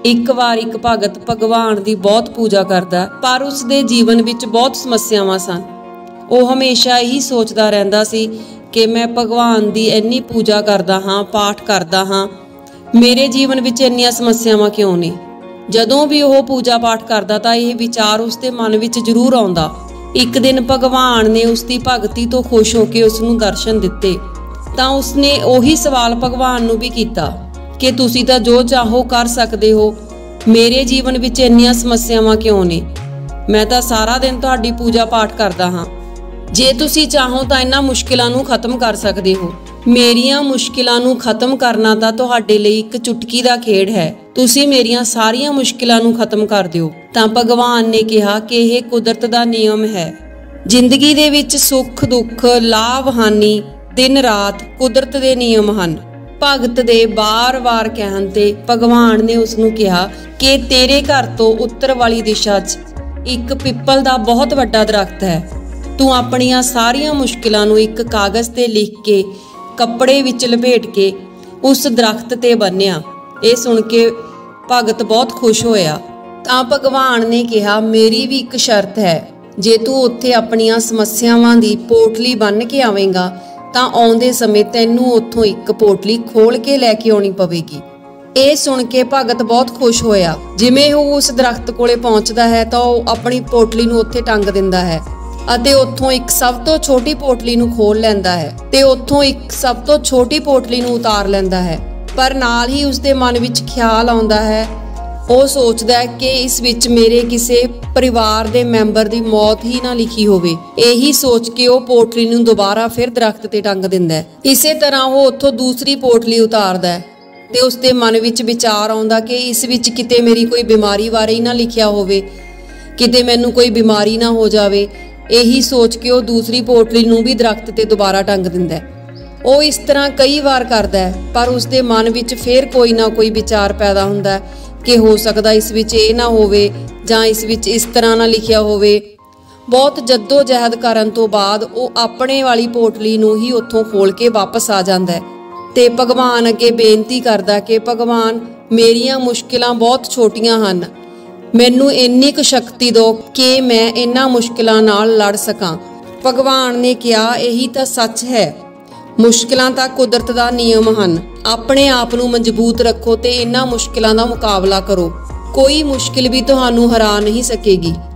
ਇੱਕ ਵਾਰ ਇੱਕ ਭਗਤ ਭਗਵਾਨ ਦੀ ਬਹੁਤ ਪੂਜਾ ਕਰਦਾ, ਪਰ ਉਸ ਦੇ ਜੀਵਨ ਵਿੱਚ ਬਹੁਤ ਸਮੱਸਿਆਵਾਂ ਸਨ। ਉਹ ਹਮੇਸ਼ਾ ਇਹੀ ਸੋਚਦਾ ਰਹਿੰਦਾ ਸੀ ਕਿ ਮੈਂ ਭਗਵਾਨ ਦੀ ਇੰਨੀ ਪੂਜਾ ਕਰਦਾ ਹਾਂ, ਪਾਠ ਕਰਦਾ ਹਾਂ, ਮੇਰੇ ਜੀਵਨ ਵਿੱਚ ਇੰਨੀਆਂ ਸਮੱਸਿਆਵਾਂ ਕਿਉਂ ਨੇ। ਜਦੋਂ ਵੀ ਉਹ ਪੂਜਾ ਪਾਠ ਕਰਦਾ ਤਾਂ ਇਹ ਵਿਚਾਰ ਉਸ ਦੇ ਮਨ ਵਿੱਚ ਜ਼ਰੂਰ ਆਉਂਦਾ। ਇੱਕ ਦਿਨ ਭਗਵਾਨ ਨੇ ਉਸ ਦੀ ਭਗਤੀ ਤੋਂ ਖੁਸ਼ ਹੋ ਕੇ ਉਸ ਨੂੰ ਦਰਸ਼ਨ ਦਿੱਤੇ ਤਾਂ ਉਸਨੇ ਉਹੀ ਸਵਾਲ ਭਗਵਾਨ ਨੂੰ ਵੀ ਕੀਤਾ ਕਿ ਤੁਸੀਂ ਤਾਂ ਜੋ ਚਾਹੋ ਕਰ ਸਕਦੇ ਹੋ, ਮੇਰੇ ਜੀਵਨ ਵਿੱਚ ਇੰਨੀਆਂ ਸਮੱਸਿਆਵਾਂ ਕਿਉਂ ਨੇ। ਮੈਂ ਤਾਂ ਸਾਰਾ ਦਿਨ ਤੁਹਾਡੀ ਪੂਜਾ ਪਾਠ ਕਰਦਾ ਹਾਂ, ਜੇ ਤੁਸੀਂ ਚਾਹੋ ਤਾਂ ਇਹਨਾਂ ਮੁਸ਼ਕਿਲਾਂ ਨੂੰ ਖਤਮ ਕਰ ਸਕਦੇ ਹੋ। ਮੇਰੀਆਂ ਮੁਸ਼ਕਿਲਾਂ ਨੂੰ ਖਤਮ ਕਰਨਾ ਤਾਂ ਤੁਹਾਡੇ ਲਈ ਇੱਕ ਚੁਟਕੀ ਦਾ ਖੇਡ ਹੈ, ਤੁਸੀਂ ਮੇਰੀਆਂ ਸਾਰੀਆਂ ਮੁਸ਼ਕਿਲਾਂ ਨੂੰ ਖਤਮ ਕਰ ਦਿਓ। ਤਾਂ ਭਗਵਾਨ ਨੇ ਕਿਹਾ ਕਿ ਇਹ ਕੁਦਰਤ ਦਾ ਨਿਯਮ ਹੈ। ਜ਼ਿੰਦਗੀ ਦੇ ਵਿੱਚ ਸੁੱਖ ਦੁੱਖ, ਲਾਭ ਹਾਨੀ, ਦਿਨ ਰਾਤ ਕੁਦਰਤ ਦੇ ਨਿਯਮ ਹਨ। ਭਗਤ ਦੇ ਬਾਰ-ਬਾਰ ਕਹਿਣ ਤੇ ਭਗਵਾਨ ਨੇ ਉਸ ਨੂੰ ਕਿਹਾ ਕਿ ਤੇਰੇ ਘਰ ਤੋਂ ਉੱਤਰ ਵਾਲੀ ਦਿਸ਼ਾ 'ਚ ਇੱਕ ਪਿੱਪਲ ਦਾ ਬਹੁਤ ਵੱਡਾ ਦਰਖਤ ਹੈ। ਤੂੰ ਆਪਣੀਆਂ ਸਾਰੀਆਂ ਮੁਸ਼ਕਿਲਾਂ ਨੂੰ ਇੱਕ ਕਾਗਜ਼ ਤੇ ਲਿਖ ਕੇ ਕੱਪੜੇ ਵਿੱਚ ਲਪੇਟ ਕੇ ਉਸ ਦਰਖਤ ਤੇ ਬੰਨ੍ਹਿਆ। ਇਹ ਸੁਣ ਕੇ ਭਗਤ ਬਹੁਤ ਖੁਸ਼ ਹੋਇਆ। ਤਾਂ ਭਗਵਾਨ ਨੇ ਕਿਹਾ, ਮੇਰੀ ਵੀ ਇੱਕ ਸ਼ਰਤ ਹੈ, ਜੇ ਤੂੰ ਉੱਥੇ ਆਪਣੀਆਂ ਸਮੱਸਿਆਵਾਂ ਦੀ ਪੋਟਲੀ ਬੰਨ੍ਹ ਕੇ ਆਵੇਂਗਾ ਤਾਂ ਆਉਂਦੇ ਸਮੇਂ ਤੈਨੂੰ ਉੱਥੋਂ ਇੱਕ ਪੋਟਲੀ ਖੋਲ ਕੇ ਲੈ ਕੇ ਆਉਣੀ ਪਵੇਗੀ। ਇਹ ਸੁਣ ਕੇ ਭਗਤ ਬਹੁਤ ਖੁਸ਼ ਹੋਇਆ। ਜਿਵੇਂ ਉਹ ਉਸ ਦਰਖਤ ਕੋਲੇ ਪਹੁੰਚਦਾ ਹੈ ਤਾਂ ਉਹ ਆਪਣੀ ਪੋਟਲੀ ਨੂੰ ਉੱਥੇ ਟੰਗ ਦਿੰਦਾ ਹੈ ਅਤੇ ਉੱਥੋਂ ਇੱਕ ਸਭ ਤੋਂ ਛੋਟੀ ਪੋਟਲੀ ਨੂੰ ਖੋਲ ਲੈਂਦਾ ਹੈ ਤੇ ਉੱਥੋਂ ਇੱਕ ਸਭ ਤੋਂ ਛੋਟੀ ਪੋਟਲੀ ਨੂੰ ਉਤਾਰ ਲੈਂਦਾ ਹੈ। ਪਰ ਨਾਲ ਹੀ ਉਸਦੇ ਮਨ ਵਿੱਚ ਖਿਆਲ ਆਉਂਦਾ ਹੈ, ਉਹ ਸੋਚਦਾ ਹੈ ਕਿ ਇਸ ਵਿੱਚ ਮੇਰੇ ਕਿਸੇ ਪਰਿਵਾਰ ਦੇ ਮੈਂਬਰ ਦੀ ਮੌਤ ਹੀ ਨਾ ਲਿਖੀ ਹੋਵੇ। ਇਹੀ ਸੋਚ ਕੇ ਉਹ ਪੋਟਲੀ ਨੂੰ ਦੁਬਾਰਾ ਫਿਰ ਦਰਖਤ ਤੇ ਟੰਗ ਦਿੰਦਾ ਹੈ। ਇਸੇ ਤਰ੍ਹਾਂ ਉਹ ਉੱਥੋਂ ਦੂਸਰੀ ਪੋਟਲੀ ਉਤਾਰਦਾ ਹੈ ਤੇ ਉਸਦੇ ਮਨ ਵਿੱਚ ਵਿਚਾਰ ਆਉਂਦਾ ਕਿ ਇਸ ਵਿੱਚ ਕਿਤੇ ਮੇਰੀ ਕੋਈ ਬਿਮਾਰੀ ਬਾਰੇ ਹੀ ਨਾ ਲਿਖਿਆ ਹੋਵੇ, ਕਿਤੇ ਮੈਨੂੰ ਕੋਈ ਬਿਮਾਰੀ ਨਾ ਹੋ ਜਾਵੇ। ਇਹੀ ਸੋਚ ਕੇ ਉਹ ਦੂਸਰੀ ਪੋਟਲੀ ਨੂੰ ਵੀ ਦਰਖਤ ਤੇ ਦੁਬਾਰਾ ਟੰਗ ਦਿੰਦਾ ਹੈ। ਉਹ ਇਸ ਤਰ੍ਹਾਂ ਕਈ ਵਾਰ ਕਰਦਾ ਹੈ, ਪਰ ਉਸਦੇ ਮਨ ਵਿੱਚ ਫਿਰ ਕੋਈ ਨਾ ਕੋਈ ਵਿਚਾਰ ਪੈਦਾ ਹੁੰਦਾ ਹੈ ਕਿ ਹੋ ਸਕਦਾ ਇਸ ਵਿੱਚ ਇਹ ਨਾ ਹੋਵੇ ਜਾਂ ਇਸ ਵਿੱਚ ਇਸ ਤਰ੍ਹਾਂ ਨਾ ਲਿਖਿਆ ਹੋਵੇ। ਬਹੁਤ ਜੱਦੋ-ਜਹਿਦ ਕਰਨ ਤੋਂ ਬਾਅਦ ਉਹ ਆਪਣੇ ਵਾਲੀ ਪੋਟਲੀ ਨੂੰ ਹੀ ਉੱਥੋਂ ਖੋਲ ਕੇ ਵਾਪਸ ਆ ਜਾਂਦਾ ਹੈ ਤੇ ਭਗਵਾਨ ਅੱਗੇ ਬੇਨਤੀ ਕਰਦਾ ਕਿ ਭਗਵਾਨ, ਮੇਰੀਆਂ ਮੁਸ਼ਕਿਲਾਂ ਬਹੁਤ ਛੋਟੀਆਂ ਹਨ, ਮੈਨੂੰ ਇੰਨੀ ਕੁ ਸ਼ਕਤੀ ਦਿਓ ਕਿ ਮੈਂ ਇਹਨਾਂ ਮੁਸ਼ਕਿਲਾਂ ਨਾਲ ਲੜ ਸਕਾਂ। ਭਗਵਾਨ ਨੇ ਕਿਹਾ, ਇਹੀ ਤਾਂ ਸੱਚ ਹੈ, ਮੁਸ਼ਕਿਲਾਂ ਤਾਂ ਕੁਦਰਤ ਦਾ ਨਿਯਮ ਹਨ। ਆਪਣੇ ਆਪ ਨੂੰ ਮਜ਼ਬੂਤ ਰੱਖੋ ਤੇ ਇਹਨਾਂ ਮੁਸ਼ਕਿਲਾਂ ਦਾ ਮੁਕਾਬਲਾ ਕਰੋ। ਕੋਈ ਮੁਸ਼ਕਿਲ ਵੀ ਤੁਹਾਨੂੰ ਹਰਾ ਨਹੀਂ ਸਕੇਗੀ।